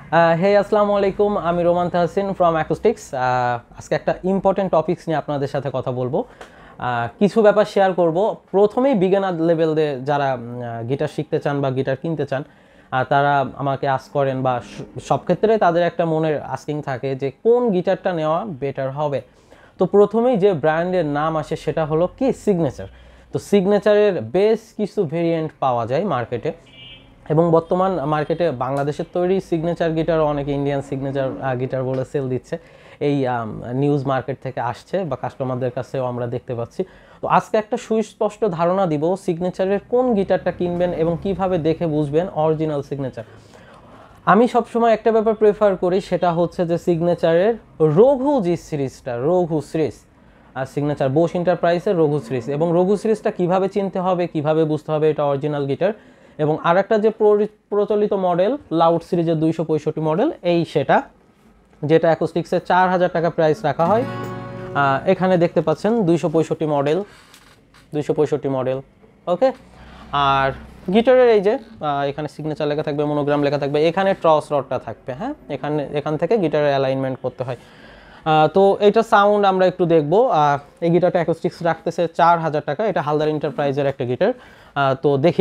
হে আসসালামু আলাইকুম, আমি রোমান তাহসিন ফ্রম অ্যাকুস্টিক্স। আজকে একটা ইম্পর্টেন্ট টপিকস নিয়ে আপনাদের সাথে কথা বলবো। কিছু ব্যাপার শেয়ার করব। প্রথমেই বিগিনার লেভেলে যারা গিটার শিখতে চান বা গিটার কিনতে চান, তারা আমাকে আস্ক করেন বা সব ক্ষেত্রে তাদের একটা মনের আস্কিং থাকে যে কোন গিটারটা নেওয়া বেটার হবে। তো প্রথমেই যে ব্র্যান্ডের নাম আসে সেটা হলো কি সিগনেচার। তো সিগনেচারের বেশ কিছু ভেরিয়েন্ট পাওয়া যায় মার্কেটে, এবং বর্তমান মার্কেটে বাংলাদেশের তৈরি সিগনেচার গিটার অনেকে ইন্ডিয়ান সিগনেচার গিটার বলে সেল দিচ্ছে। এই নিউজ মার্কেট থেকে আসছে বা কাস্টমারদের কাছেও আমরা দেখতে পাচ্ছি। তো আজকে একটা সুস্পষ্ট ধারণা দিব সিগনেচারের কোন গিটারটা কিনবেন এবং কিভাবে দেখে বুঝবেন অরিজিনাল সিগনেচার। আমি সবসময় একটা ব্যাপার প্রেফার করি, সেটা হচ্ছে যে সিগনেচারের রঘু যে সিরিজটা, রঘু সিরিজ আর সিগনেচার বোস এন্টারপ্রাইজের রঘু সিরিজ, এবং রঘু সিরিজটা কীভাবে চিনতে হবে, কিভাবে বুঝতে হবে এটা অরিজিনাল গিটার। এবং আরেকটা যে প্রচলিত মডেল লাউড সিরিজের 265 মডেল, এই সেটা যেটা অ্যাকোস্টিক্সে 4000 টাকা প্রাইস রাখা হয়। এখানে দেখতে পাচ্ছেন 265 মডেল। ওকে, আর গিটারের এই যে এখানে সিগনেচার লেখা থাকবে, মনোগ্রাম লেখা থাকবে, এখানে ট্রস রডটা থাকবে। হ্যাঁ, এখান থেকে গিটারের অ্যালাইনমেন্ট করতে হয়। তো এইটা সাউন্ড আমরা একটু দেখবো। এই গিটারটা অ্যাকোস্টিক্স রাখতেছে 4000 টাকা। এটা হালদার এন্টারপ্রাইজের একটা গিটার। তো দেখি।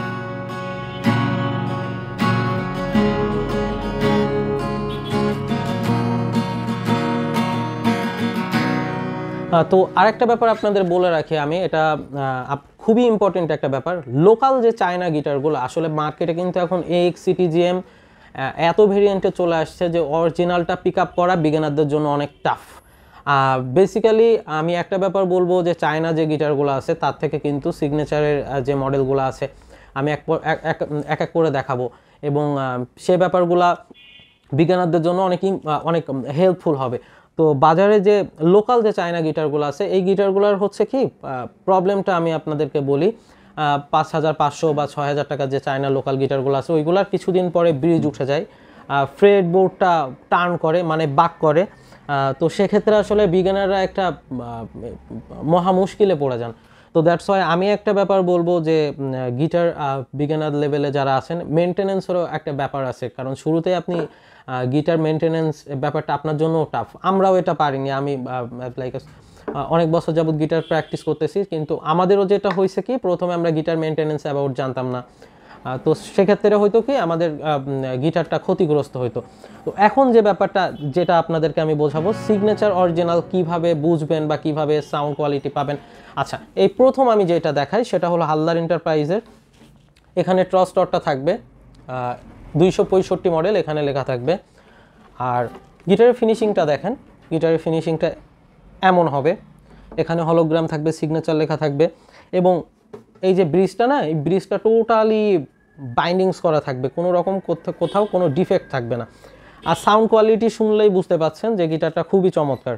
তো আরেকটা ব্যাপার আপনাদের বলে রাখি আমি, এটা খুবই ইম্পর্টেন্ট একটা ব্যাপার। লোকাল যে চায়না গিটারগুলো আসলে মার্কেটে কিন্তু এখন AXCTGM এত ভেরিয়েন্টে চলে আসছে যে অরিজিনালটা পিক আপ করা বিগিনারদের জন্য অনেক টাফ। বেসিক্যালি আমি একটা ব্যাপার বলবো যে চায়না যে গিটারগুলো আছে তার থেকে কিন্তু সিগনেচারের যে মডেলগুলো আছে আমি এক এক করে দেখাবো, এবং সে ব্যাপারগুলা বিগিনারদের জন্য অনেক হেল্পফুল হবে। তো বাজারে যে লোকাল যে চায়না গিটারগুলো আছে, এই গিটারগুলোর হচ্ছে কি প্রবলেমটা আমি আপনাদেরকে বলি। 5500 বা 6000 টাকা যে চায়না লোকাল গিটারগুলো আছে, ওইগুলার কিছুদিন পরে ব্রিজ উঠে যায়, ফ্রেড বোর্ডটা টার্ন করে, মানে বাক করে। তো সেক্ষেত্রে আসলে বিগিনাররা একটা মহা মুশকিলে পড়ে যান। তো দ্যাটস ওয়াই আমি একটা ব্যাপার বলবো যে গিটার বিগিনার লেভেলে যারা আছেন, মেনটেনেন্সেরও একটা ব্যাপার আছে, কারণ শুরুতে আপনি গিটার মেনটেনেন্স ব্যাপারটা আপনার জন্যও টাফ। আমরাও এটা পারিনি। আমি লাইক অনেক বছর যাবত গিটার প্র্যাকটিস করতেছি, কিন্তু আমাদেরও যেটা হয়েছে কি, প্রথমে আমরা গিটার মেনটেনেন্স অ্যাবাউট জানতাম না। তো সেক্ষেত্রে হয়তো কি আমাদের গিটারটা ক্ষতিগ্রস্ত হইতো। তো এখন যে ব্যাপারটা যেটা আপনাদেরকে আমি বোঝাবো, সিগনেচার অরিজিনাল কিভাবে বুঝবেন বা কিভাবে সাউন্ড কোয়ালিটি পাবেন। আচ্ছা, এই প্রথম আমি যেটা দেখাই সেটা হলো হালদার এন্টারপ্রাইজের। এখানে ট্রস রডটা থাকবে, 265 মডেল এখানে লেখা থাকবে। আর গিটারের ফিনিশিংটা দেখেন, গিটারের ফিনিশিংটা এমন হবে। এখানে হলোগ্রাম থাকবে, সিগনেচার লেখা থাকবে, এবং এই যে ব্রিজটা না, এই ব্রিজটা টোটালি বাইন্ডিংস করা থাকবে, কোনো রকম কোথাও কোনো ডিফেক্ট থাকবে না। আর সাউন্ড কোয়ালিটি শুনলেই বুঝতে পাচ্ছেন যে গিটারটা খুবই চমৎকার।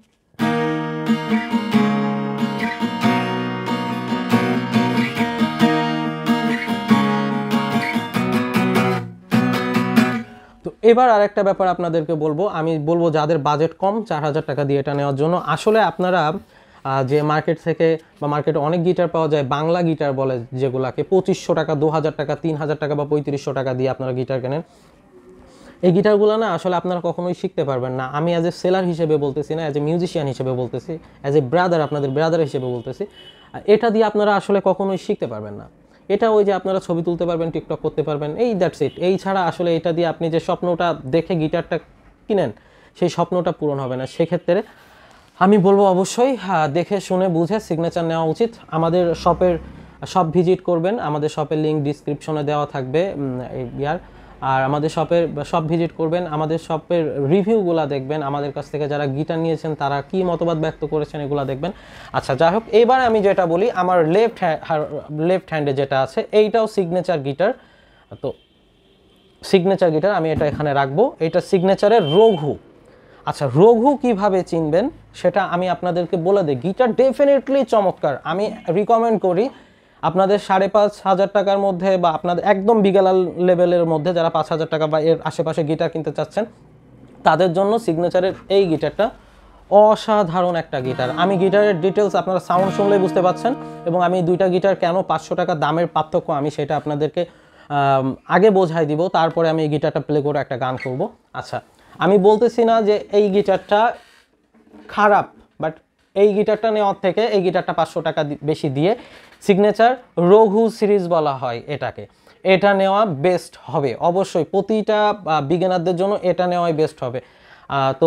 তো এবার আরেকটা ব্যাপার আপনাদেরকে বলবো, আমি বলবো যাদের বাজেট কম 4000 টাকা দিয়ে এটা নেওয়ার জন্য, আসলে আপনারা যে মার্কেট থেকে বা মার্কেটে অনেক গিটার পাওয়া যায়, বাংলা গিটার বলে যেগুলাকে, 2500 টাকা, 2000 টাকা, 3000 টাকা বা 3500 টাকা দিয়ে আপনারা গিটার কেনেন। এই গিটারগুলো না আসলে আপনারা কখনোই শিখতে পারবেন না। আমি অ্যাজ এ সেলার হিসেবে বলতেছি না, অ্যাজ এ মিউজিশিয়ান হিসেবে বলতেছি, অ্যাজ এ ব্রাদার, আপনাদের ব্রাদার হিসেবে বলতেছি। এটা দিয়ে আপনারা আসলে কখনোই শিখতে পারবেন না। এটা ওই যে আপনারা ছবি তুলতে পারবেন, টিকটক করতে পারবেন, এই দ্যাটস ইট। এই ছাড়া আসলে এটা দিয়ে আপনি যে স্বপ্নটা দেখে গিটারটা কিনেন, সেই স্বপ্নটা পূরণ হবে না। সেক্ষেত্রে আমি বলবো অবশ্যই দেখে শুনে বুঝে সিগনেচার নেওয়া উচিত। আমাদের শপ ভিজিট করবেন, আমাদের শপের লিঙ্ক ডিসক্রিপশনে দেওয়া থাকবে আর আমাদের শপ ভিজিট করবেন, আমাদের শপের রিভিউগুলো দেখবেন, আমাদের কাছ থেকে যারা গিটার নিয়েছেন তারা কি মতবাদ ব্যক্ত করেছেন এগুলো দেখবেন। আচ্ছা, যাই হোক, এবার আমি যেটা বলি, আমার লেফট হ্যান্ডে যেটা আছে এইটাও সিগনেচার গিটার। তো সিগনেচার গিটার আমি এটা এখানে রাখবো, এটা সিগনেচারের রঘু। আচ্ছা, রঘু কিভাবে চিনবেন সেটা আমি আপনাদেরকে বলে দিই। গিটার ডেফিনেটলি চমৎকার। আমি রিকমেন্ড করি আপনাদের 5500 টাকার মধ্যে বা আপনাদের একদম বিগিনার লেভেলের মধ্যে যারা 5000 টাকা বা এর আশেপাশে গিটার কিনতে চাচ্ছেন, তাদের জন্য সিগনেচারের এই গিটারটা অসাধারণ একটা গিটার। আমি গিটারের ডিটেলস আপনারা সাউন্ড শুনলেই বুঝতে পাচ্ছেন, এবং আমি দুইটা গিটার কেন 500 টাকা দামের পার্থক্য আমি সেটা আপনাদেরকে আগে বোঝাই দিব, তারপরে আমি এই গিটারটা প্লে করে একটা গান করব। আচ্ছা, আমি বলতেছি না যে এই গিটারটা খারাপ, বাট এই গিটারটা নেওয়ার থেকে এই গিটারটা 500 টাকা বেশি দিয়ে, সিগনেচার রঘু সিরিজ বলা হয় এটাকে, এটা নেওয়া বেস্ট হবে অবশ্যই। প্রতিটা বিগিনারদের জন্য এটা নেওয়াই বেস্ট হবে। তো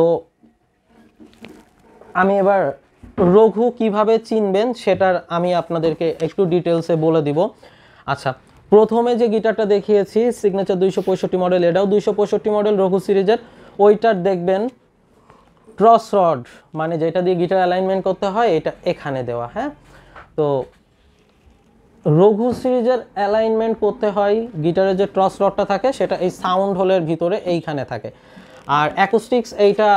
আমি এবার রঘু কিভাবে চিনবেন সেটার আমি আপনাদেরকে একটু ডিটেলসে বলে দিব। আচ্ছা, প্রথমে যে গিটারটা দেখিয়েছি সিগনেচার 265 মডেল, এটাও 265 মডেল রঘু সিরিজের। ওইটার দেখবেন ট্রস রড, মানে যেটা দিয়ে গিটার অ্যালাইনমেন্ট করতে হয়, এটা এখানে দেওয়া। হ্যাঁ, তো রঘু সিরিজের অ্যালাইনমেন্ট করতে হয়, গিটারের যে ট্রস রডটা থাকে সেটা এই সাউন্ড হোলের ভিতরে এইখানে থাকে। আর অ্যাকুস্টিক্স এইটা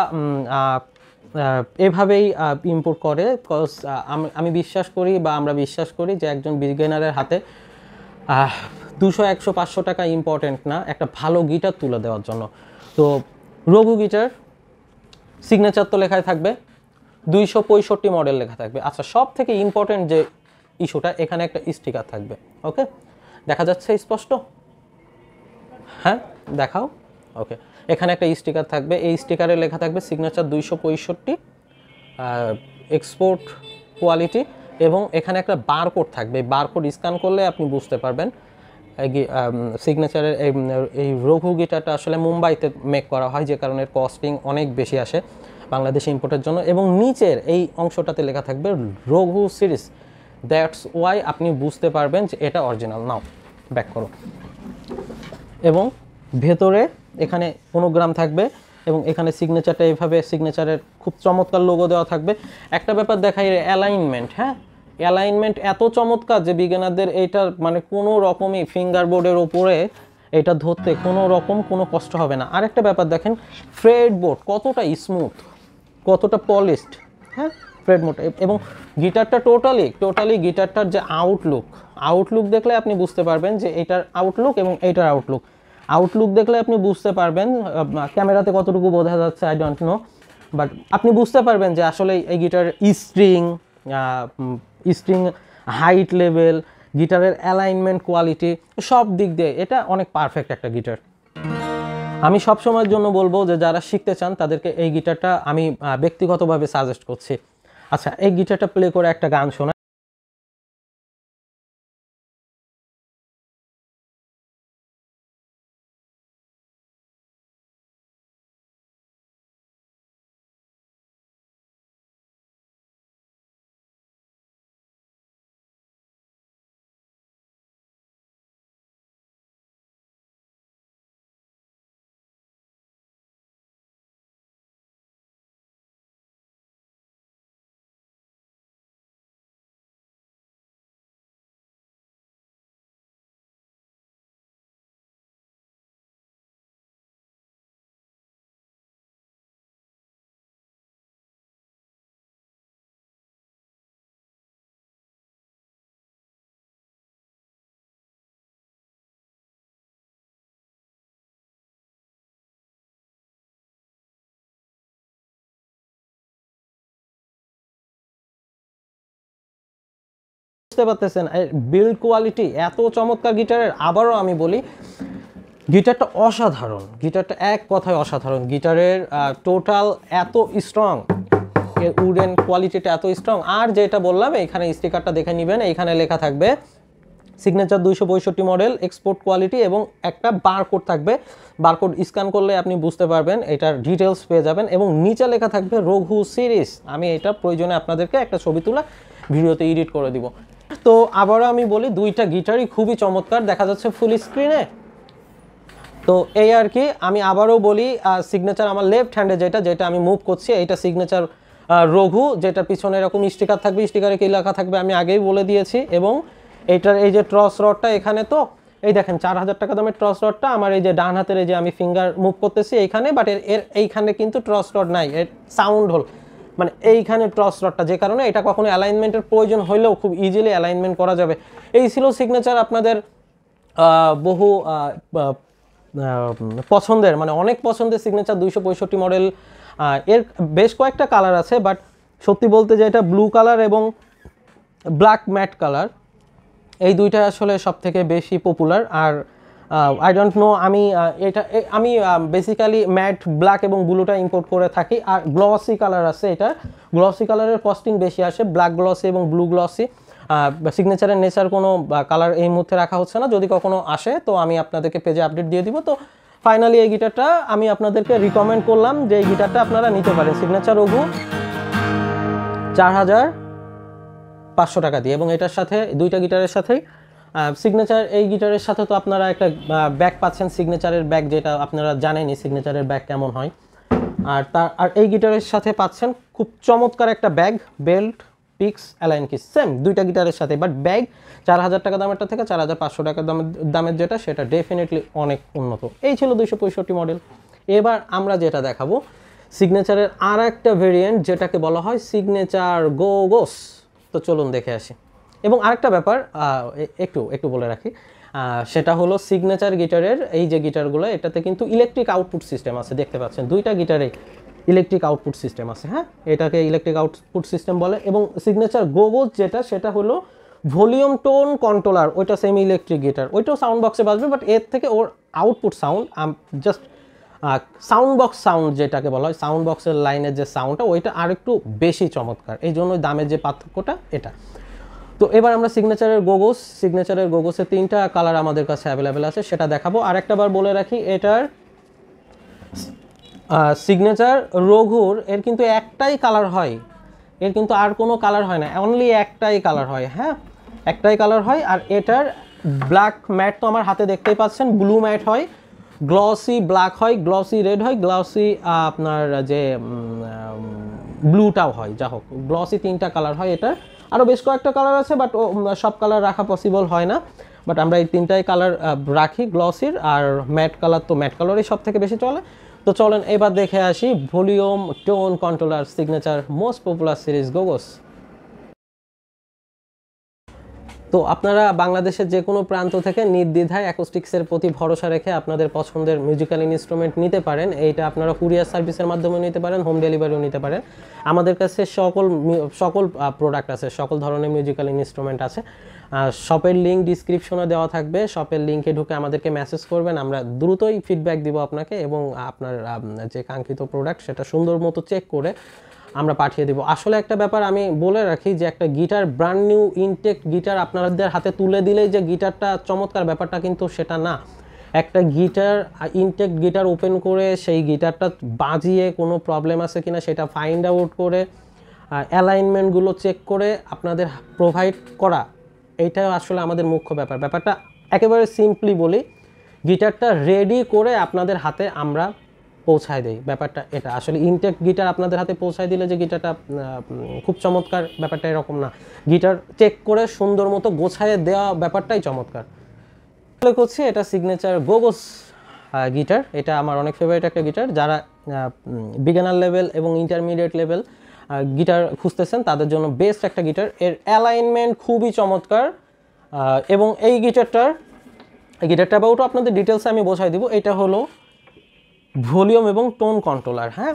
এভাবেই ইম্পোর্ট করে, কজ আমি বিশ্বাস করি বা আমরা বিশ্বাস করি যে একজন বিগিনারের হাতে 200, 100, 500 টাকা ইম্পর্টেন্ট না একটা ভালো গিটার তুলে দেওয়ার জন্য। তো রঘু গিটার সিগনেচার তো লেখাই থাকবে, 265 মডেল লেখা থাকবে। আচ্ছা, সব থেকে ইম্পর্টেন্ট যে ইস্যুটা, এখানে একটা স্টিকার থাকবে। ওকে, দেখা যাচ্ছে স্পষ্ট? হ্যাঁ, দেখাও। ওকে, এখানে একটা স্টিকার থাকবে, এই স্টিকারে লেখা থাকবে সিগনেচার 265 এক্সপোর্ট কোয়ালিটি, এবং এখানে একটা বারকোড থাকবে। বারকোড স্ক্যান করলে আপনি বুঝতে পারবেন সিগনেচারের এই রঘু গিটারটা আসলে মুম্বাইতে মেক করা হয়, যে কারণে কস্টিং অনেক বেশি আসে বাংলাদেশে ইম্পোর্টের জন্য। এবং নিচের এই অংশটাতে লেখা থাকবে রঘু সিরিজ, দ্যাটস ওয়াই আপনি বুঝতে পারবেন যে এটা অরিজিনাল। নাও ব্যাক করো। এবং ভেতরে এখানে মনোগ্রাম থাকবে, এবং এখানে সিগনেচারটা এইভাবে সিগনেচারের খুব চমৎকার লোগো দেওয়া থাকবে। একটা ব্যাপার দেখাই, অ্যালাইনমেন্ট। হ্যাঁ, অ্যালাইনমেন্ট এত চমৎকার যে বিগিনারদের এইটা মানে কোনো রকমই ফিঙ্গার বোর্ডের ওপরে এটা ধরতে কোনো কষ্ট হবে না। আরেকটা ব্যাপার দেখেন, ফ্রেড বোর্ড কতটা স্মুথ, কতটা পলিশড। হ্যাঁ, ফ্রেড বোর্ড। এবং গিটারটা টোটালি গিটারটার যে আউটলুক দেখলে আপনি বুঝতে পারবেন যে এটার আউটলুক এবং এইটার আউটলুক দেখলে আপনি বুঝতে পারবেন, ক্যামেরাতে কতটুকু বোঝা যাচ্ছে আই ডোন্ট নো, বাট আপনি বুঝতে পারবেন যে আসলে এই গিটার স্ট্রিং হাইট লেভেল, গিটারের অ্যালাইনমেন্ট কোয়ালিটি, সব দিক দিয়ে এটা অনেক পারফেক্ট একটা গিটার। আমি সব সময়ের জন্য বলবো যে যারা শিখতে চান তাদেরকে এই গিটারটা আমি ব্যক্তিগতভাবে সাজেস্ট করছি। আচ্ছা, এই গিটারটা প্লে করে একটা গান শোনা। বুঝতে পারতেছেন বিল্ড কোয়ালিটি এত চমৎকার গিটারের। আবারও আমি বলি, গিটারটা অসাধারণ, গিটারটা এক কথায় অসাধারণ। গিটারের টোটাল এত স্ট্রং, উডেন কোয়ালিটিটা এত স্ট্রং। আর যেটা বললাম, এখানে স্টিকারটা দেখে নেবেন, এখানে লেখা থাকবে সিগনেচার 265 মডেল এক্সপোর্ট কোয়ালিটি, এবং একটা বারকোড থাকবে। বারকোড স্ক্যান করলে আপনি বুঝতে পারবেন, এটার ডিটেলস পেয়ে যাবেন। এবং নিচে লেখা থাকবে রঘু সিরিজ। আমি এটা প্রয়োজনে আপনাদেরকে একটা ছবি তুলে ভিডিওতে এডিট করে দিব। তো আবারও আমি বলি, দুইটা গিটারই খুবই চমৎকার, দেখা যাচ্ছে ফুল স্ক্রিনে। তো এই আর কি, আমি আবারও বলি, সিগনেচার আমার লেফট হ্যান্ডে যেটা আমি মুভ করছি, এইটা সিগনেচার রঘু, যেটার পিছনে এরকম স্টিকার থাকবে। স্টিকারে কি লেখা থাকবে আমি আগেই বলে দিয়েছি। এবং এইটার এই যে ট্রস রডটা এখানে, তো এই দেখেন 4000 টাকা দামের ট্রস রডটা আমার এই যে ডান হাতের এই যে আমি ফিঙ্গার মুভ করতেছি এইখানে, বাট এর এইখানে কিন্তু ট্রস রড নাই, এর সাউন্ড হোল, মানে এইখানে ট্রস রডটা, যে কারণে এটা কখনো অ্যালাইনমেন্টের প্রয়োজন হলেও খুব ইজিলি অ্যালাইনমেন্ট করা যাবে। এই ছিল সিগনেচার আপনাদের বহু পছন্দের, মানে অনেক পছন্দের সিগনেচার 265 মডেল। এর বেশ কয়েকটা কালার আছে, বাট সত্যি বলতে যে এটা ব্লু কালার এবং ব্ল্যাক ম্যাট কালার, এই দুইটা আসলে সব থেকে বেশি পপুলার। আর আই ডোন্ট নো, আমি বেসিক্যালি ম্যাট ব্ল্যাক এবং ব্লুটা ইম্পোর্ট করে থাকি। আর গ্লসি কালার আছে, এটা গ্লসি কালারের কস্টিং বেশি আসে, ব্ল্যাক গ্লসি এবং ব্লু গ্লসি। সিগনেচারের নেচার কোনো কালার এই মুহূর্তে রাখা হচ্ছে না, যদি কখনো আসে তো আমি আপনাদেরকে পেজে আপডেট দিয়ে দিব। তো ফাইনালি এই গিটারটা আমি আপনাদেরকে রিকমেন্ড করলাম যে এই গিটারটা আপনারা নিতে পারেন সিগনেচার রঘু 4500 টাকা দিয়ে। এবং এটার সাথে দুইটা গিটারের সাথেই সিগনেচার, এই গিটারের সাথে তো আপনারা একটা ব্যাগ পাচ্ছেন, সিগনেচারের ব্যাগ, যেটা আপনারা জানেনই সিগনেচারের ব্যাগ কেমন হয়। আর এই গিটারের সাথে পাচ্ছেন খুব চমৎকার একটা bag, belt, picks, Allen keys, same দুইটা গিটারের সাথে। বাট ব্যাগ 4000 টাকা দামেরটা থেকে 4500 টাকা দামের যেটা, সেটা ডেফিনেটলি অনেক উন্নত। এই ছিল 265 মডেল। এবার আমরা যেটা দেখাবো সিগনেচারের আর একটা ভেরিয়েন্ট, যেটাকে বলা হয় সিগনেচার গোগোস। তো চলুন দেখে আসি। এবং আরেকটা ব্যাপার একটু বলে রাখি, সেটা হলো সিগনেচার গিটারের এই যে গিটারগুলো, এটাতে কিন্তু ইলেকট্রিক আউটপুট সিস্টেম আছে, দেখতে পাচ্ছেন দুইটা গিটারে ইলেকট্রিক আউটপুট সিস্টেম আছে। হ্যাঁ, এটাকে ইলেকট্রিক আউটপুট সিস্টেম বলে। এবং সিগনেচার গোগোস যেটা, সেটা হলো ভলিউম টোন কন্ট্রোলার, ওইটা সেমি ইলেকট্রিক গিটার, ওইটাও সাউন্ড বক্সে বাজবে, বাট এর থেকে ওর output sound just sound box sound যেটাকে বলা হয়, সাউন্ড বক্সের লাইনের যে সাউন্ডটা, ওইটা আরেকটু বেশি চমৎকার, এই জন্য দামের যে পার্থক্যটা এটা। তো এবার আমরা সিগনেচারের গোগোসের 3টা কালার আমাদের কাছে অ্যাভেলেবেল আছে, সেটা দেখাবো। আরেকটা বার বলে রাখি, এটার সিগনেচার রঘুর এর কিন্তু একটাই কালার হয়, এর কিন্তু আর কোনো কালার হয় না, অনলি একটাই কালার হয়। হ্যাঁ, একটাই কালার হয়। আর এটার ব্ল্যাক ম্যাট তো আমার হাতে দেখতেই পাচ্ছেন, ব্লু ম্যাট হয়, গ্লসি ব্ল্যাক হয়, গ্লসি রেড হয়, গ্লসি আপনার যে ব্লুটাও হয়। যা হোক, গ্লসি 3টা কালার হয় এটার। আরও বেশ কয়েকটা কালার আছে, বাট সব কালার রাখা পসিবল হয় না, বাট আমরা এই 3টাই কালার রাখি গ্লসির। আর ম্যাট কালার তো ম্যাট কালারই সব থেকে বেশি চলে। তো চলেন এবার দেখে আসি volume tone controller Signature most popular series গোগোস। তো আপনারা বাংলাদেশের যে কোনো প্রান্ত থেকে নির্দ্বিধায় অ্যাকোস্টিক্সের প্রতি ভরসা রেখে আপনাদের পছন্দের মিউজিক্যাল ইনস্ট্রুমেন্ট নিতে পারেন। এইটা আপনারা কুরিয়ার সার্ভিসের মাধ্যমে নিতে পারেন, হোম ডেলিভারিও নিতে পারেন। আমাদের কাছে সকল প্রোডাক্ট আছে, সকল ধরনের মিউজিক্যাল ইনস্ট্রুমেন্ট আছে। শপের লিঙ্ক ডিসক্রিপশনে দেওয়া থাকবে, শপের লিঙ্কে ঢুকে আমাদেরকে মেসেজ করবেন, আমরা দ্রুতই ফিডব্যাক দিব আপনাকে, এবং আপনার যে কাঙ্ক্ষিত প্রোডাক্ট সেটা সুন্দর মতো চেক করে আমরা পাঠিয়ে দেব। আসলে একটা ব্যাপার আমি বলে রাখি, যে একটা গিটার ব্র্যান্ড নিউ ইনটেক গিটার আপনাদের হাতে তুলে দিলেই যে গিটারটা চমৎকার, ব্যাপারটা কিন্তু সেটা না। একটা গিটার ইনটেক গিটার ওপেন করে সেই গিটারটা বাজিয়ে কোনো প্রবলেম আছে কিনা সেটা ফাইন্ড আউট করে অ্যালাইনমেন্টগুলো চেক করে আপনাদের প্রোভাইড করা, এইটা আসলে আমাদের মুখ্য ব্যাপার। ব্যাপারটা একেবারে সিম্পলি বলি, গিটারটা রেডি করে আপনাদের হাতে আমরা পৌঁছায় দেই, ব্যাপারটা এটা। আসলে ইনটেক গিটার আপনাদের হাতে পৌঁছায় দিলে যে গিটারটা খুব চমৎকার, ব্যাপারটা এরকম না। গিটার চেক করে সুন্দর মতো গোছায় দেওয়া ব্যাপারটাই চমৎকার। বলে করছি এটা সিগনেচার গোগোস গিটার, এটা আমার অনেক ফেভারিট একটা গিটার। যারা বিগিনার লেভেল এবং ইন্টারমিডিয়েট লেভেল গিটার খুঁজতেছেন তাদের জন্য বেস্ট একটা গিটার। এর অ্যালাইনমেন্ট খুবই চমৎকার। এবং এই গিটারটা অ্যাবাউট আপনাদের ডিটেলসে আমি বোঝাই দিব। এটা হলো ভলিউম এবং টোন কন্ট্রোলার। হ্যাঁ,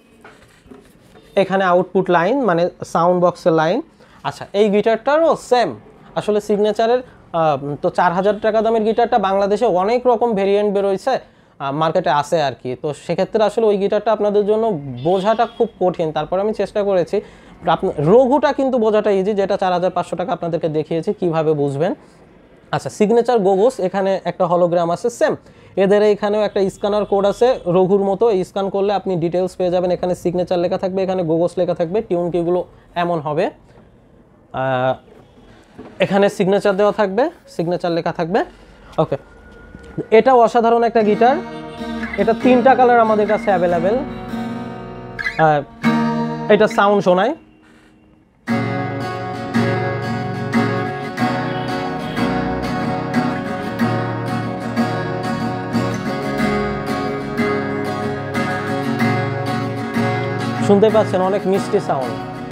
এখানে আউটপুট লাইন মানে সাউন্ড বক্সের লাইন। আচ্ছা, এই গিটারটারও সেম। আসলে সিগনেচারের তো 4000 টাকা দামের গিটারটা বাংলাদেশে অনেক রকম ভেরিয়েন্ট বেরোইছে, মার্কেটে আছে আর কি। তো সেক্ষেত্রে আসলে ওই গিটারটা আপনাদের জন্য বোঝাটা খুব কঠিন, তারপর আমি চেষ্টা করেছি। রঘুটা কিন্তু বোঝাটা ইজি, যেটা 4500 টাকা আপনাদেরকে দেখিয়েছি কিভাবে বুঝবেন। আচ্ছা, সিগনেচার গোগোস, এখানে একটা হলোগ্রাম আছে সেম, এদের এখানেও একটা স্ক্যানার কোড আছে রঘুর মতো। স্ক্যান করলে আপনি ডিটেলস পেয়ে যাবেন। এখানে সিগনেচার লেখা থাকবে, এখানে গোগোস লেখা থাকবে, টিউন কিগুলো এমন হবে। এখানে সিগনেচার দেওয়া থাকবে, সিগনেচার লেখা থাকবে। ওকে, এটাও অসাধারণ একটা গিটার। এটা 3টা কালার আমাদের কাছে অ্যাভেলেবেল। এটা সাউন্ড শোনায়, শুনতে পাচ্ছেন অনেক মিষ্টি সাউন্ড।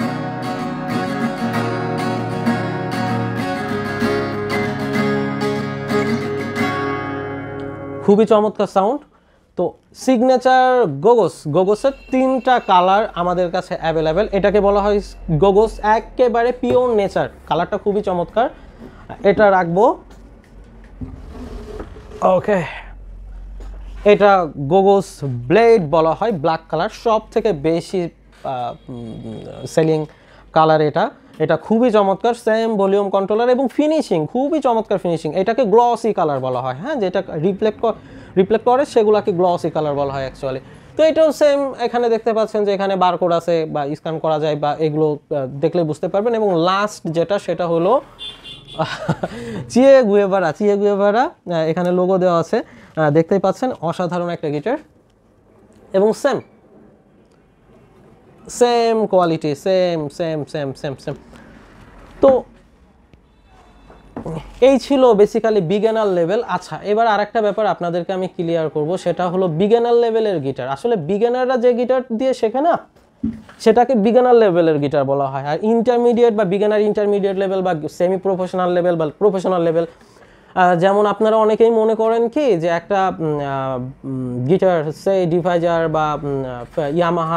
খুবই চমৎকার সাউন্ড। তো সিগনেচার গোগোসের 3টা কালার আমাদের কাছে অ্যাভেলেবেল। এটাকে বলা হয় গোগোস একেবারে পিওর নেচার, কালারটা খুবই চমৎকার। এটা রাখবো। ওকে, এটা গোগোস ব্লেড বলা হয়, ব্ল্যাক কালার, সব থেকে বেশি সেলিং কালার এটা। এটা খুবই চমৎকার, সেম ভলিউম কন্ট্রোলার এবং ফিনিশিং খুবই চমৎকার ফিনিশিং। এটাকে গ্লসি কালার বলা হয়, হ্যাঁ, যেটা রিফ্লেক্ট করে সেগুলোকে গ্লসি কালার বলা হয় অ্যাকচুয়ালি। তো এটাও সেম, এখানে দেখতে পাচ্ছেন যে এখানে বারকোড আছে বা স্ক্যান করা যায়, বা এগুলো দেখলে বুঝতে পারবেন। এবং লাস্ট যেটা সেটা হলো চিয়ে গুয়েভারা, এখানে লোগো দেওয়া আছে, দেখতেই পাচ্ছেন, অসাধারণ একটা গিটার এবং সেম কোয়ালিটি, সেম। তো এই ছিল বেসিক্যালি বিগিনার লেভেল। আচ্ছা, এবার আরেকটা ব্যাপার আপনাদেরকে আমি ক্লিয়ার করব, সেটা হলো বিগিনার লেভেলের গিটার। আসলে বিগিনাররা যে গিটার দিয়ে শেখে না, সেটাকে বিগিনার লেভেলের গিটার বলা হয়। আর ইন্টারমিডিয়েট বা বিগিনার ইন্টারমিডিয়েট লেভেল বা সেমি প্রফেশনাল লেভেল বা প্রফেশনাল লেভেল, যেমন আপনারা অনেকেই মনে করেন কি যে একটা গিটার সে ডিভাইজার বা ইয়ামাহা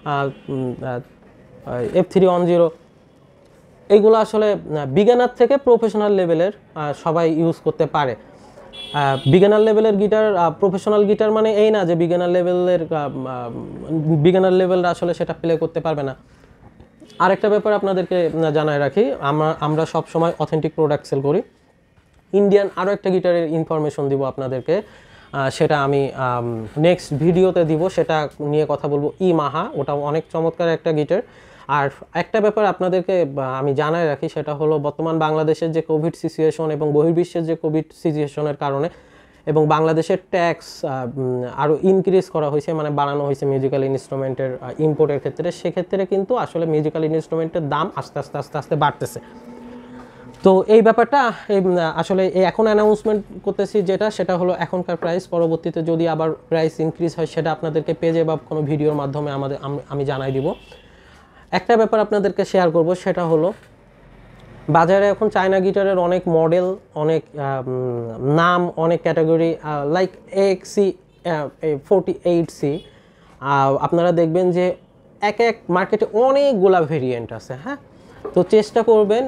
F310, এইগুলো আসলে বিগিনার থেকে প্রফেশনাল লেভেলের সবাই ইউজ করতে পারে। বিগিনার লেভেলের গিটার, প্রফেশনাল গিটার মানে এই না যে বিগিনার লেভেলরা আসলে সেটা প্লে করতে পারবে না। আরেকটা ব্যাপার আপনাদেরকে জানায় রাখি, আমরা সব সময় অথেন্টিক প্রোডাক্ট সেল করি। ইন্ডিয়ান আরও একটা গিটারের ইনফরমেশন দিব আপনাদেরকে, সেটা আমি নেক্সট ভিডিওতে দিব, সেটা নিয়ে কথা বলবো। ইয়ামাহা, ওটাও অনেক চমৎকার একটা গিটার। আর একটা ব্যাপার আপনাদেরকে আমি জানাই রাখি, সেটা হলো বর্তমান বাংলাদেশের যে কোভিড সিচুয়েশন এবং বহির্বিশ্বের যে কোভিড সিচুয়েশনের কারণে এবং বাংলাদেশের ট্যাক্স আরও ইনক্রিজ করা হয়েছে, মানে বাড়ানো হয়েছে মিউজিক্যাল ইনস্ট্রুমেন্টের ইম্পোর্টের ক্ষেত্রে। সেক্ষেত্রে কিন্তু আসলে মিউজিক্যাল ইনস্ট্রুমেন্টের দাম আস্তে বাড়তেছে। তো এই ব্যাপারটা আসলে এখন অ্যানাউন্সমেন্ট করতেছি, সেটা হলো এখনকার প্রাইস। পরবর্তীতে যদি আবার প্রাইস ইনক্রিজ হয়, সেটা আপনাদেরকে পেজে বা কোনো ভিডিওর মাধ্যমে আমি জানাই দিব। একটা ব্যাপার আপনাদেরকে শেয়ার করব, সেটা হলো বাজারে এখন চায়না গিটারের অনেক মডেল, অনেক নাম, অনেক ক্যাটাগরি, লাইক AXC 48C, আপনারা দেখবেন যে এক মার্কেটে অনেকগুলা ভেরিয়েন্ট আছে, হ্যাঁ। তো চেষ্টা করবেন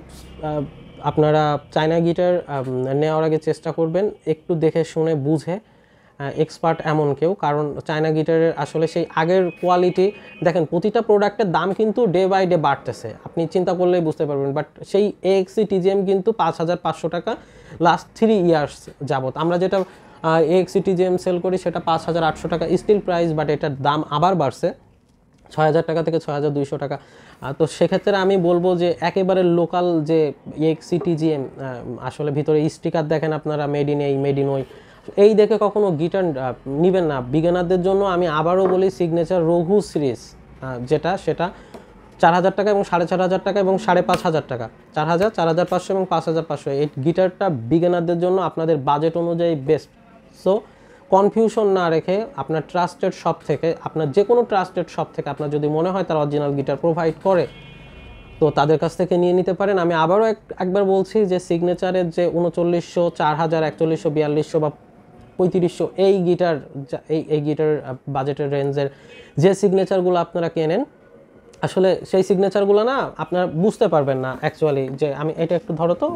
আপনারা চায়না গিটার নেওয়ার আগে চেষ্টা করবেন একটু দেখে শুনে বুঝে, এক্সপার্ট এমন কেউ, কারণ চায়না গিটারের আসলে সেই আগের কোয়ালিটি দেখেন, প্রতিটা প্রোডাক্টের দাম কিন্তু ডে বাই ডে বাড়তেছে, আপনি চিন্তা করলেই বুঝতে পারবেন। বাট সেই AXC TGM কিন্তু 5500 টাকা লাস্ট 3 ইয়ার্স যাবত। আমরা যেটা AXC TGM সেল করি সেটা 5800 টাকা স্টিল প্রাইস, বাট এটার দাম আবার বাড়ছে 6000 টাকা থেকে 6200 টাকা। তো সেক্ষেত্রে আমি বলবো যে একেবারে লোকাল যে AXC TGM, আসলে ভিতরে স্টিকার দেখেন আপনারা, মেড ইন ওই, এই দেখে কখনো গিটার নেবেন না। বিগিনারদের জন্য আমি আবারও বলি, সিগনেচার রঘু সিরিজ সেটা 4000 টাকা এবং 4500 টাকা এবং 5500 টাকা, 4000, 4500 এবং 5500, এই গিটারটা বিগিনারদের জন্য আপনাদের বাজেট অনুযায়ী বেস্ট। সো কনফিউশন না রেখে আপনার ট্রাস্টেড শপ থেকে, আপনার যে কোনো ট্রাস্টেড শপ থেকে আপনার যদি মনে হয় তার অরিজিনাল গিটার প্রোভাইড করে, তো তাদের কাছ থেকে নিয়ে নিতে পারেন। আমি আবারও একবার বলছি যে সিগনেচারের যে 3900, 4000, 4100, 4200 বা 3500 এই গিটার বাজেটের রেঞ্জের যে সিগনেচারগুলো আপনারা কেনেন, আসলে সেই সিগনেচারগুলো না আপনারা বুঝতে পারবেন না অ্যাকচুয়ালি। যে আমি এটা একটু ধরো তো,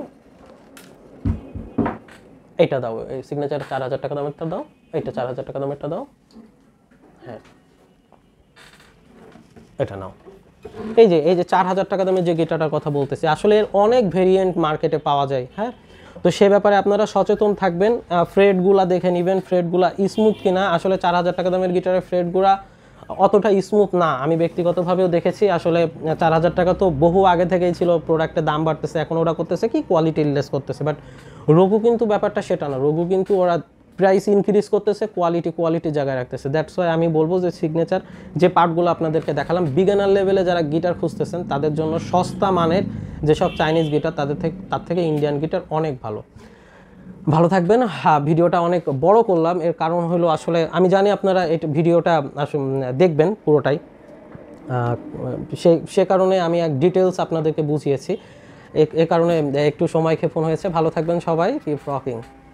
এইটা দাও, এই সিগনেচার 4000 টাকা দামেরটা দাও, এইটা 4000 টাকা দামেরটা দাও, হ্যাঁ এটা নাও। এই যে 4000 টাকা দামের যে গিটারটার কথা বলতেছি, আসলে এর অনেক ভেরিয়েন্ট মার্কেটে পাওয়া যায়, হ্যাঁ। তো সে ব্যাপারে আপনারা সচেতন থাকবেন, ফ্রেডগুলা দেখে নেবেন, ফ্রেডগুলা স্মুথ কিনা। আসলে 4000 টাকা দামের গিটারের ফ্রেডগুলা অতটা স্মুথ না, আমি ব্যক্তিগতভাবেও দেখেছি। আসলে 4000 টাকা তো বহু আগে থেকেই ছিল, প্রোডাক্টের দাম বাড়তেছে, এখন ওরা করতেছে কি কোয়ালিটি লেস করতেছে। বাট রঘু কিন্তু ব্যাপারটা সেটা না, রঘু কিন্তু ওরা প্রাইস ইনক্রিজ করতেছে, কোয়ালিটি জায়গায় রাখতেছে। দ্যাটস ওয়াই আমি বলবো যে সিগনেচার যে পার্টগুলো আপনাদেরকে দেখালাম, বিগিনার লেভেলে যারা গিটার খুঁজতেছেন তাদের জন্য সস্তা মানের যেসব চাইনিজ গিটার, তার থেকে ইন্ডিয়ান গিটার অনেক ভালো থাকবেন। হ্যাঁ, ভিডিওটা অনেক বড় করলাম, এর কারণ হলো আসলে আমি জানি আপনারা এই ভিডিওটা দেখবেন পুরোটাই, সে কারণে আমি এক ডিটেলস আপনাদেরকে বুঝিয়েছি, এ কারণে একটু সময় ক্ষেপণ হয়েছে। ভালো থাকবেন সবাই, কিপ রকিং।